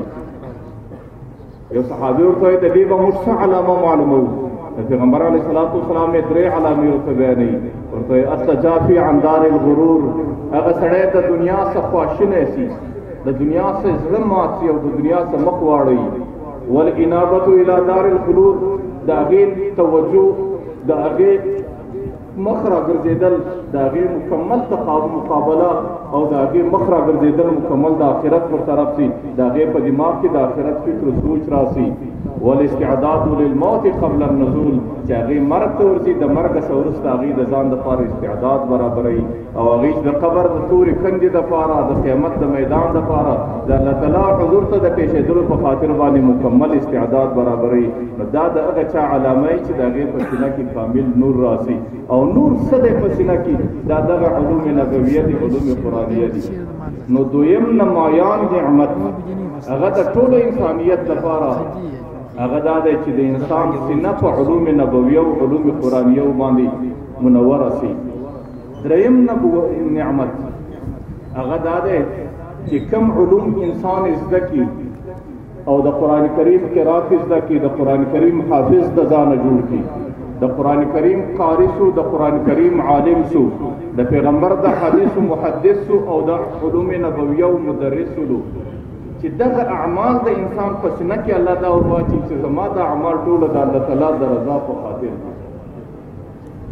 یو صحابي ورته وایي د دې به موږ څه علامه معلوموو پیغمبر علیه الصلاة والسلام یې درې علامې ورته بیانوي ورته وایي التجافي عن دار الغرور هغه سړی د دنیا څخه خواشینی سي د دنیا څخه زړه مات سي او د دنیا څخه مخ واړوي والانابة الى دار الخلود د هغې توجه د هغې مخ را ګرځېدل د هغې مکمل مقابله او د هغې مخ را ګرځېدل مکمل د آخرت پر طرف سي د هغې په دماغ کې د آخرت فکر سوچ راسي والاستعداد للموت قبل النزول چې هغې مرګ ته ورځي د مرګ څخه وروسته هغې د ځان دپاره استعداد برابروي او هغې د قبر د تورې کندې دپاره د قیامت د میدان دپاره د الله تعالی حضور ته د پېښېدلو په خاطر باندې مکمل استعداد برابروي نو دا د هغه چا علامه چې د هغې په سینه کې کامل نور راسي او نور څه دی په سینه کې دا دغه علوم نبویه دي علوم قرآنیه دي نو دویم نمایان نعمت هغه د ټولو انسانیت لپاره هغه دا دی چې د انسان سینه په علوم نبویه او علوم قرآنیه باندې منوره سي دریم نعمت هغه دا دی چې کوم علوم انسان زده کړي او د قرآن کریم قرات زده کړي د قرآن کریم حافظ د ځانه جوړ کړي د قرآن کریم قاری سو د قرآن کریم عالم سو د پیغمبر د حدیث محدث سو او د علوم نبویه او مدرس سو چې دغه اعمال د انسان په سینه کې الله دا ورواچي چې زما د اعمال ټوله د الله تعالی د رضا په خاطر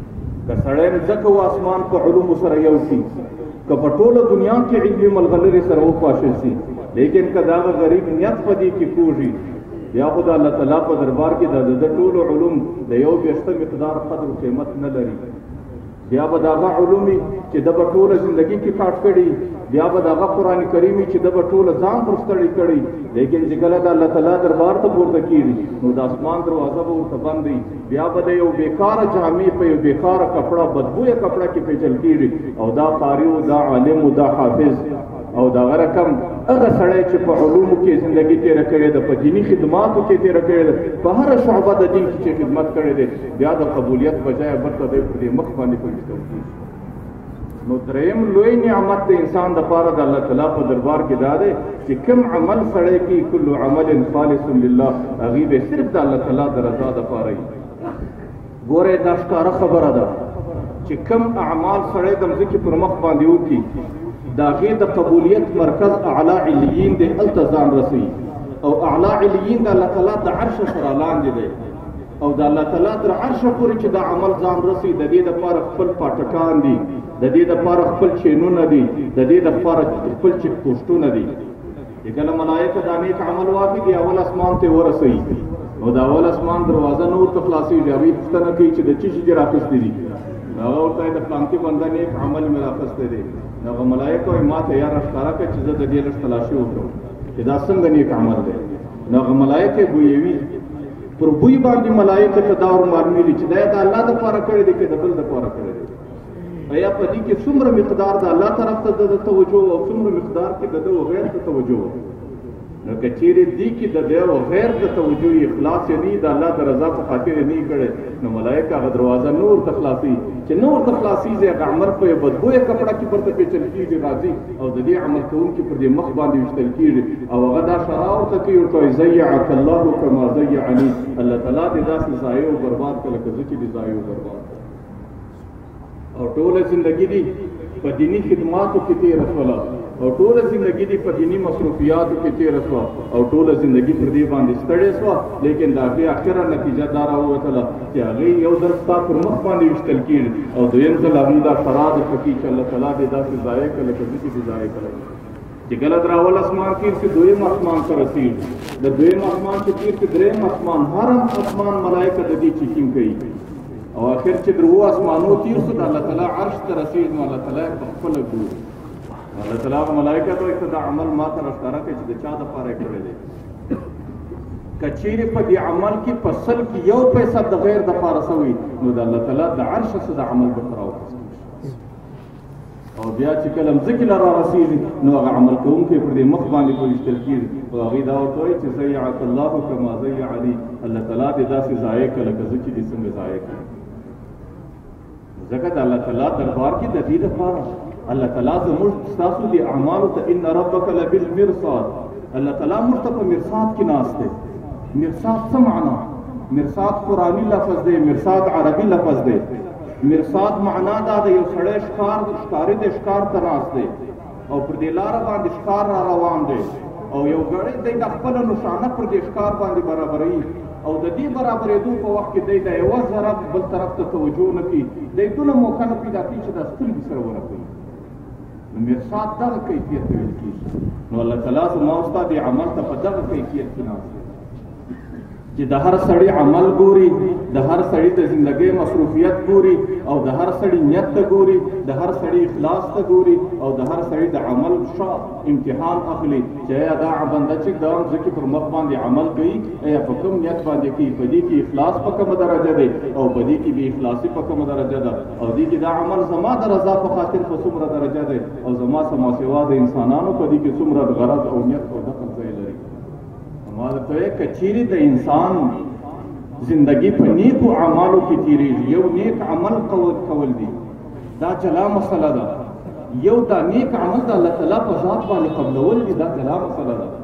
که سړی ځکه و اسمان په علومو سره یو شي که په ټوله دنیا کې علمي ملغلرې سره وپاشل شي لیکن که د هغه غریب نیت په دې کې کوږي بیا خو د الله تعالی په دربار کې د د ټولو علوم د یو بیشته مقدار قدر و قیمت نه لري بیا به د هغه علومي چې د به ټوله زندګي کې کاټ کړي بیا به د هغه قرآن کریمي چې د به ټوله ځان پر ستړی کړي لیکن چې کله د الله تعالی دربار ته پورته کېږي نو د اسمان دروازه به ورته بند وي بیا به د یو بیکاره جامې په یو بیکاره کپړه بدبویه کپړه کې پیچل کېږي او دا قاري و دا عالم و دا حافظ او دا رقم هغه سړی چې په علومو کې زندګي تېره کړې ده په دیني خدماتو کې تېره کړې ده په هره شعبه د دین کې چې خدمت کړې ده بیا د قبولیت بجای برته دی پر دې مخ باندې پوجتل کېږي نو دریم لوی نعمت د انسان دپاره د الله تعالی په دربار کې دا دی چې کوم عمل سړی کوي کل عمل خالص لله هغې به صرف د الله تعالی د رضا دپاره وي ګورئ دا ښکاره خبره ده چې کوم اعمال سړی د مځکې پر مخ باندې وکړي د هغې د قبولیت مرکز اعلی علیین دی هلته ځان رسوي او اعلی علیین د الله تعالی د عرشه سره لاندې دی او د الله تعالی تر عرشه پورې چې دا عمل ځان رسوي د دې دپاره خپل پاټکان دي د دې دپاره خپل چینونه دي د دې دپاره خپل چیک پوسټونه دي چې کله ملایکه دا نیک عمل واخلي اول اسمان ته ورسوي نو د اول اسمان دروازه نور ته خلاصېږي هغوی پوښتنه کوي چې د څه شي دې راخیستې دي هغه ورته وایي د فلانکي بنده نیک عمل مې راخیستی دی نو هغه ملایکه وایي ما ته یاره ښکاره کړه چې زه د دې لږ تلاشي وکړم چې دا څنګه نیک عمل دی نو هغه ملایکې بویوي پر بوی باندې ملایکه ته دا ور معلومېږي چې دا یې د الله دپاره کړی دی که د بل دپاره کړی دی یا په دې کې څومره مقدار د الله طرف ته د توجه او څومره مقدار کې د ده و غیر ته توجه نو که چیرې دې کې د ده و غیر د توجه اخلاص یې نه د الله د رضا په خاطر یې نه کړی نو ملایکه هغه دروازه نور ته خلاصوي چې نور ته خلاصېږي هغه عمل په یو بدبویه کپړه کې پرته پیچل کېږي راځي او د دې عمل کوونکي پر دې مخ باندې ویشتل کېږي او هغه دا شرا ورته کوي ورته وایي ضیعک الله کما ضیعنی الله تعالی دې داسې ضایع او برباد کړه لکه زه چې دې ضایع او برباد او ټوله زندگی دی په دینی خدماتو کې تېره شوله او ټوله زندگی دی په دینی مصروفیاتو کې تېره شوه او ټوله زندگی پر دې باندې ستړې شوه لیکن د هغې اخره نتیجه دا راووتله چې هغې یو ځل ستا پر مخ باندې ویشتل کېږي او دویم ځل هغوی دا شرا درته کوي چې الله تعالی دې داسې ضایع کړه لکه زه چې دې ضایع کړی چې کله در اول اسمان تېر شي دویم اسمان ته رسېږي د دویم اسمان چې تېر شي دریم اسمان هر اسمان ملایکه د دې چیکینګ کوي او آخر چې در اوه اسمانو تېر شو د الله تعالی عرش ته رسېږي نو الله تعالی په خپله ګوري الله تعالی هغه ملایکه ته وایي ته دا عمل ما ته راښکاره کړې چې د چا دپاره یې کړی دی که چیرې په دې عمل کې په سل کې یو پیسه د غیر دپاره شوی نو د الله تعالی د عرشه څه د عمل درته راوخیستل او بیا چې کله مځکې له را رسېږي نو هغه عمل کوونکی پر دې مخ باندې وویشتل کېږي خو هغوی دا ورته وایي چې ضیعک الله کما ضیعنی الله تعالی دې داسې ضایع کړه لکه زه چې دې څنګه ضایع کړم ځکه د الله تعالی دربار کې د دې دپاره الله تعالی زموږ ستاسو دې اعمالو ته ان ربک لبالمرصاد الله تعالی موږ ته په مرصاد کې ناست دی مرصاد څه معنا مرصاد قرآني لفظ دی مرصاد عربي لفظ دی مرصاد معنا دا د یو سړی ښکار ښکاري د ښکار ته ناست دی او پر دې لاره باندې ښکار را روان دی او یو ګړی دی د خپله نشانه پر دې ښکار باندې برابروي او د دې برابرېدو په وخت کې دی د یوه ضرب بل طرف ته توجه نه کوي دی دونه موقع نه پیدا کوي چې دا سترګې سره ونه کوي نو مرصاد دغه کیفیت ته ویل کېږي نو الله تعالی زما او ستا دې عمل ته په دغه کیفیت کې ناست دی چې د هر سړي عمل ګوري د هر سړي د زندګۍ مصروفیت ګوري او د هر سړي نیت ته ګوري د هر سړي اخلاص ته ګوري او د هر سړي د عمل ښه امتحان اخلي چې ایا دا بنده چې دا ځکه پر مخ باندې عمل کوي ایا په کوم نیت باندې کوي په دې کې اخلاص په کومه درجه دی او په دې کې بې اخلاصي په کومه درجه ده او دې کې دا عمل زما د رضا په خاطر په څومره درجه دی او زما سما سوا د انسانانو په دې کې څومره غرض او نیت او دخل ځای لري ما درته وایي که چیرې د انسان زندگی په نیکو اعمالو کې تېرېږي یو نیک عمل کول دي دا جلا مسله ده یو دا نیک عمل د الله تعالی په ذات باندې قبلول دي دا جلا مسله ده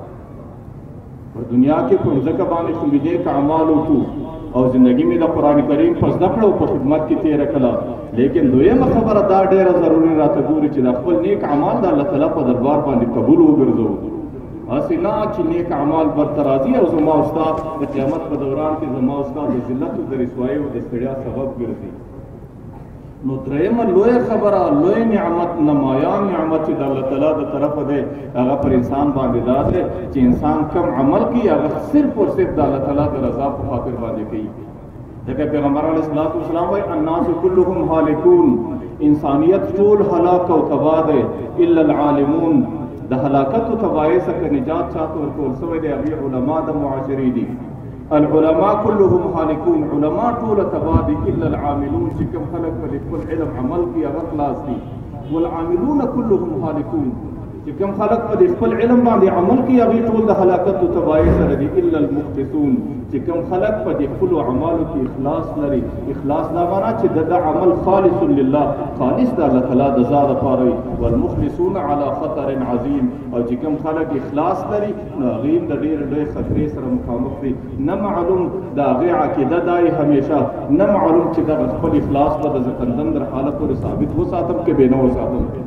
په دنیا کې په مځکه باندې خو مې نیک اعمال وکړو او زندگی مې د قرآن کریم په زده کړه او په خدمت کې تېره کړه لیکن دویمه خبره دا ډېره ضروري راته ګوري چې د خپل نیک اعمال د الله تعالی په دربار باندې قبول وګرځوو هسې نه چې نیک اعمال برته راځي او زما او ستا د قیامت په دوران کې زما او ستا د ذلت او د رسوایۍ او د ستړیا سبب ګرځي نو درېیمه لویه خبره لوی نعمت نمایان نعمت چې د الله تعالی د طرفه دی هغه پر انسان باندې دا دی چې انسان کم عمل کوي هغه صرف اور صرف د الله تعالی د رضا په خاطر باندې کوي ځکه پیغمبر علیه الصلاۃ والسلام وایي الناس كلهم هالکون انسانیت ټول هلاک او تباه دی الا العالمون د هلاکت او تباهۍ څخه نجات چاته ورکول شوی دی هغې علما د معاشرې دي العلماء كلهم هالكون علماء طول تبادي الا العاملون چې کوم خلک په خپل علم عمل کوي هغه خلاص دي والعاملون كلهم هالكون چې کوم خلک په خپل علم باندې عمل کوي هغه ټول د هلاکت او تباهۍ سره دي الا المخلصون چې کوم خلک په خپل اعمالو کې اخلاص لري اخلاص دا معنا چې د عمل خالص لله خالص د الله تعالی د ذات لپاره والمخلصون على خطر عظیم او چې کوم خلک اخلاص لري نو هغه د ډېر لوی خطرې سره مخامخ دي نه معلوم د هغې عقیده دای همیشه نه معلوم چې د خپل اخلاص به د زکندن در حالت پورې ثابت وساتم که بې نه وساتم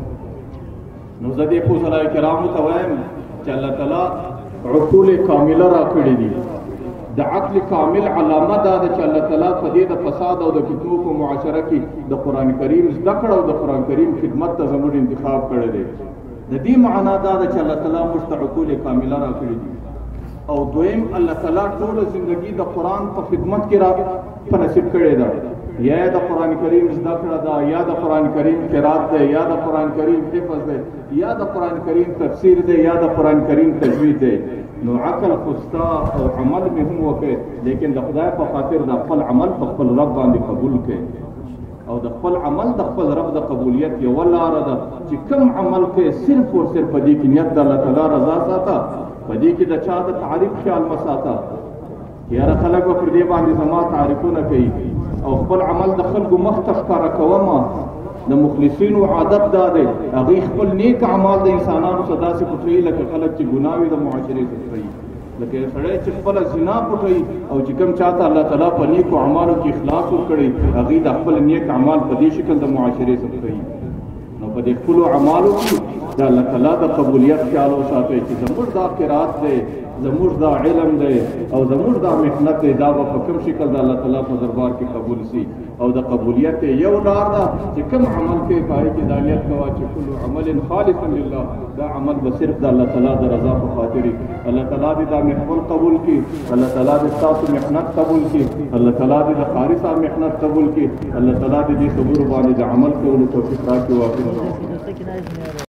نو زه دې فضلای کرامو ته وایم چې الله تعالی عقول کامله راکړي دي د عقل کامل علامه دا ده چې الله تعالی په دې د فساد او د فتنو په معاشره کې د قرآن کریم زده کړه او د قرآن کریم خدمت ته زموږ انتخاب کړی دی د دې معنا دا ده چې الله تعالی موږ ته عقول کامله راکړي دي او دویم الله تعالی ټوله زندگی د قرآن په خدمت کې را په نصیب کړې ده یا د قرآن کریم زده کړه ده یا د قرآن کریم قرات ده یا د قرآن کریم حفظ ده یا د قرآن کریم تفسیر ده یا د قرآن کریم تجوید ده نو عقل خستا او عمل مې هم وکړي لیکن د خدای په خاطر د خپل عمل په خپل رب باندې قبول کړي او د خپل عمل د خپل رب د قبولیت یوه لاره ده چې کوم عمل کوي صرف اور صرف په دې کې نیت د الله تعالی رضا ساته په دې کې د چا د تعریف خیال مه ساته یاره خلک به پر دې باندې زما تعریفونه کوي او خپل عمل د خلکو مخ ته ښکاره کومه د مخلصینو عادت دا دی هغوی خپل نیک اعمال د انسانانو څخه داسې پټوي لکه خلک چې ګناه وي د معاشرې څخه پټوي لکه یو سړی چې خپله زنا پټوي او چې کوم چاته الله تعالی په نیکو اعمالو کې اخلاص ورکړی هغوی د خپل نیک اعمال په دې شکل د معاشرې څخه پټوي نو په دې خپلو اعمالو کې د الله تعالی د قبولیت خیال وساتئ چې زموږ دا قرات دی زموږ دا علم دی او زموږ دا محنت دی دا به په کوم شکل د الله تعالی په دربار کې قبول سي او د قبولیت یو لار ده چې کوم عمل کوي په هغې کې دا نیت کوه چې کل عمل خالص لله دا عمل به صرف د الله تعالی د رضا په خاطر الله تعالی دې دا محفل قبول کړي الله تعالی دې ستاسو محنت قبول کړي الله تعالی دې د قاري صاحب محنت قبول کړي الله تعالی دې دې خبرو باندې د عمل کولو توفیق راکړي واخر